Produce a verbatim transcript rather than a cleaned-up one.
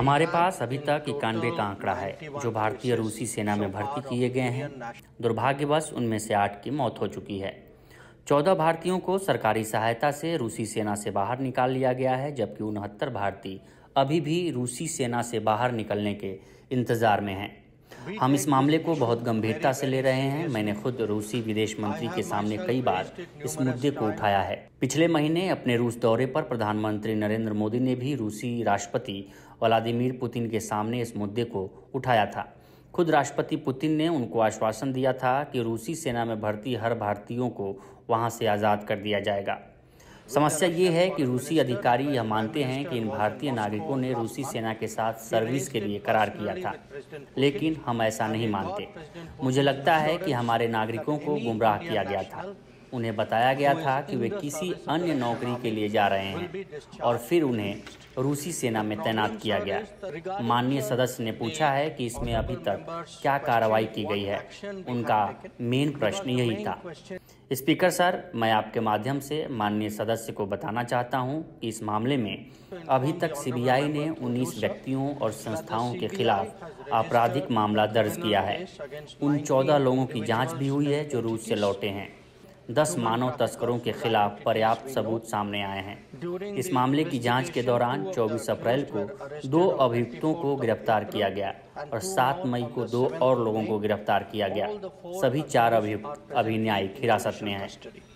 हमारे पास अभी तक इक्यानवे का आंकड़ा है जो भारतीय रूसी सेना में भर्ती किए गए हैं। दुर्भाग्यवश उनमें से आठ की मौत हो चुकी है। चौदह भारतीयों को सरकारी सहायता से रूसी सेना से बाहर निकाल लिया गया है, जबकि उनहत्तर भारतीय अभी भी रूसी सेना से बाहर निकलने के इंतजार में हैं। हम इस मामले को बहुत गंभीरता से ले रहे हैं। मैंने खुद रूसी विदेश मंत्री के सामने कई बार इस मुद्दे को उठाया है। पिछले महीने अपने रूस दौरे पर प्रधानमंत्री नरेंद्र मोदी ने भी रूसी राष्ट्रपति व्लादिमीर पुतिन के सामने इस मुद्दे को उठाया था। खुद राष्ट्रपति पुतिन ने उनको आश्वासन दिया था कि रूसी सेना में भर्ती हर भारतीयों को वहां से आज़ाद कर दिया जाएगा। समस्या ये है कि रूसी अधिकारी यह मानते हैं कि इन भारतीय नागरिकों ने रूसी सेना के साथ सर्विस के लिए करार किया था, लेकिन हम ऐसा नहीं मानते। मुझे लगता है कि हमारे नागरिकों को गुमराह किया गया था। उन्हें बताया गया था कि वे किसी अन्य नौकरी के लिए जा रहे हैं और फिर उन्हें रूसी सेना में तैनात किया गया। माननीय सदस्य ने पूछा है कि इसमें अभी तक क्या कार्रवाई की गई है। उनका मेन प्रश्न यही था। स्पीकर सर, मैं आपके माध्यम से माननीय सदस्य को बताना चाहता हूं कि इस मामले में अभी तक सीबीआई ने उन्नीस व्यक्तियों और संस्थाओं के खिलाफ आपराधिक मामला दर्ज किया है। उन चौदह लोगों की जांच भी हुई है जो रूस से लौटे हैं। दस मानव तस्करों के खिलाफ पर्याप्त सबूत सामने आए हैं। इस मामले की जांच के दौरान चौबीस अप्रैल को दो अभियुक्तों को गिरफ्तार किया गया और सात मई को दो और लोगों को गिरफ्तार किया गया। सभी चार अभियुक्त अभी न्यायिक हिरासत में हैं।